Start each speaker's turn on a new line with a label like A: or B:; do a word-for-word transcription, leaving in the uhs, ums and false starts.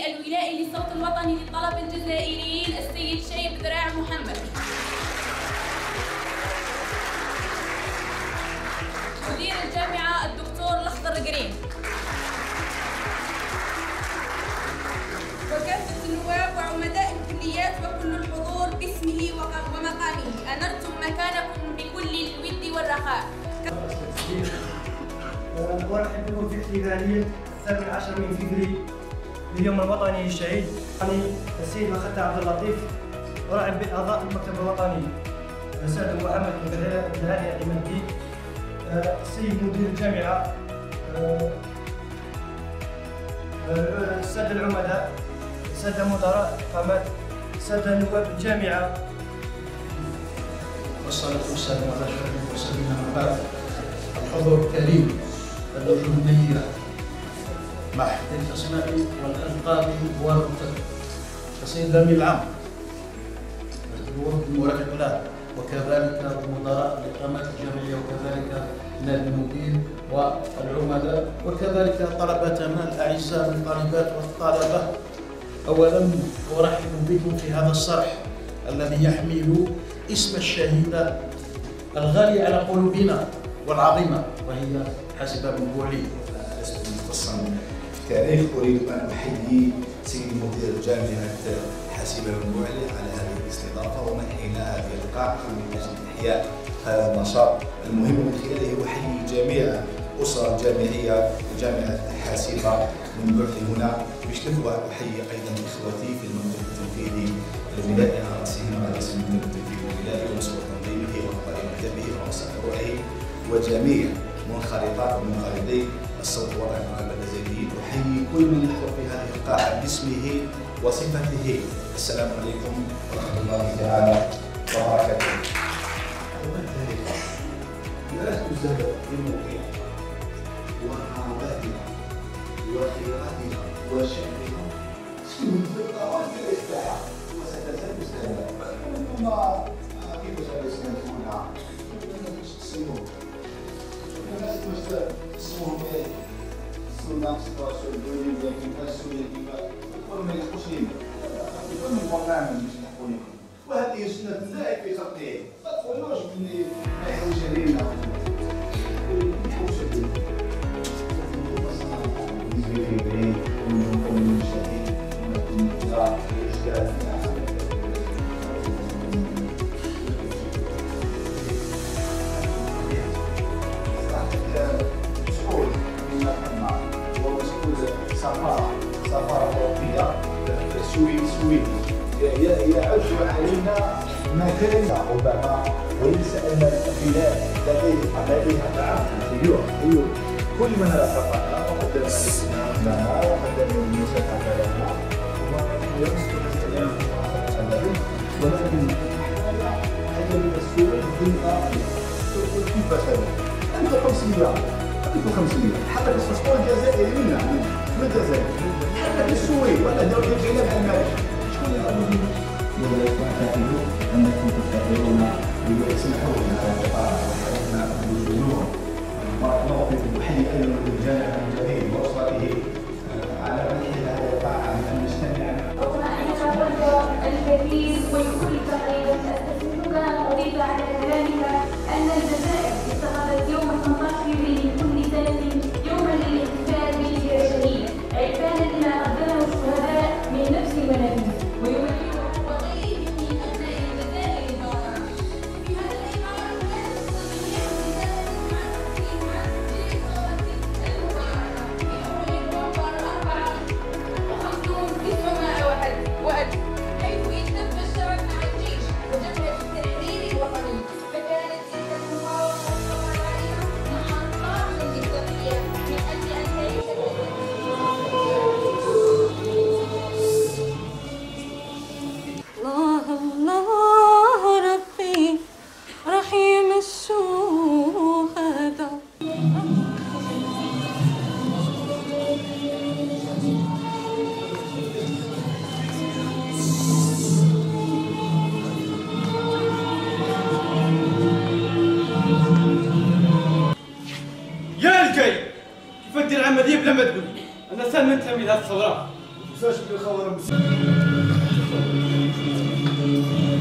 A: الولائي للصوت الوطني للطلبة الجزائريين السيد شيب ذراع محمد. مدير الجامعة الدكتور الأخضر قريم. وكافة النواب وعمداء الكليات وكل الحضور باسمه ومقامه، أنرتم مكانكم بكل الود والرخاء.
B: ورحب بكم في احتفالية الثامن عشر من فبراير اليوم الوطني الشهيد السيد مخدة عبد اللطيف. ورحب بأعضاء المكتب الوطني السيد محمد بن هادي العمادي، السيد مدير الجامعة، السادة العمداء، السادة مدراء الإقامات، السادة نواب الجامعة.
C: والصلاة والسلام على أشرف المرسلين. أما بعد، الحضور الكريم، اللجنة النيرة مع حفظ الأسماء والألقاب والرتب، السيد الأمين العام المرافق له، وكذلك مدراء الإقامات الجامعية، وكذلك نائب المدير والعمداء، وكذلك طلبتنا الأعزاء من الطالبات والطلبة. أولا أرحب بكم في هذا الصرح الذي يحمل اسم الشهيدة الغالية على قلوبنا والعظيمة، وهي حاسبة بن بوعلي.
D: لست مختصا في التاريخ، أريد أن أحيي سيد مدير جامعة حاسبة بن بوعلي على هذه الاستضافة ومنحنا هذه القاعة من أجل إحياء هذا النشاط المهم. من خلاله أحيي جميع أسرة الجامعية وجامعة حاسبة من بعد هنا. بشكل أحيي أيضا إخوتي في المكتب التنفيذي الولائي على رأسهم رئيس المكتب التنفيذي الولائي ومسؤول تنظيمه وقائد مكتبه ورؤساء فروعه وجميع منخرطات ومنخرطي الصوت الوطني الطلبة الجزائريين. أحيي كل من يحضر في هذه القاعة باسمه وصفته. السلام عليكم ورحمة الله تعالى وبركاته. لا تزال بموقع وقاماتنا وخيراتنا وشأننا سنة الطوارئ الإفتاح وستزال مستمرة. ثم كيف سنسمونها؟ تقسمون الناس تقسمون سنة ستاشر دولي لكن السنة كيف يقول ما يحقوش لنا يقول من برنامج باش نحكوا لكم، وهذه سنة الله في خلقه. ما تقولوش بلي ما يحوش علينا ما يحوش علينا. بالنسبة في بعيد ونكون من الشهيد ونكون من الإجراء والإشكال مسؤول مما كان هو مسؤول سفارة سفارة أوروبية في السويد السويدي يعد علينا مكانة ربما وليس أن البلاد لديها لديها دعم. أيوه أيوه كل من رافقنا وقدم الاسلام لنا وقدم المساعدة لنا ويصبح السلام ولكن حتى من السوء الدنيا كيف سنة أنت خمسمية أنت خمسمية حتى في الباسبور الجزائري منا من الجزائر حتى في السويد ولا دولة الجنوب المالي شكون اللي قالوا ولكن أعتقد أنكم تستطيعون ويسمحوا لنا حياتنا بالجنوب. ونعطي بحي أيضا الجامعة الجليل وأسرته على منح هذا القاعة أن نجتمع.
E: الكثير والكل تقريبا أستثنتك أن أضيف على كلامك أن الجزائر اتخذت يوم ثمانية عشر من كل سنة يوما للاحتفال بالشهيد عرفانا لما قدمه الشهداء من نفس ونفس ويمثل وغيرهم من أبناء الجزائر البررة. في هذا الإطار كانت الصديقية
B: يا الكي كيف دير العملية بلا ما تقول؟ أنا سال ننتمي لهذه الثورة
D: كيفاش بخوارم